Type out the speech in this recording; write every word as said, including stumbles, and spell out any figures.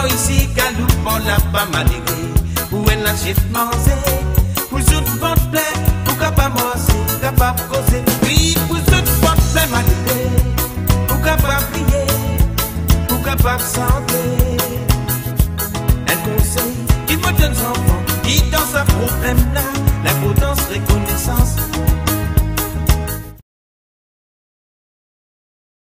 bon ici, galou, bon la pas malgré. Où elle a chef mangé, pour tout votre plaît, pour capable manger, capable causer. Oui, pour tout votre plaît malgré, pour capable prier, pour capable santé. Un conseil, il faut jeunes enfants, qui dans un problème là, l'importance, reconnaissance.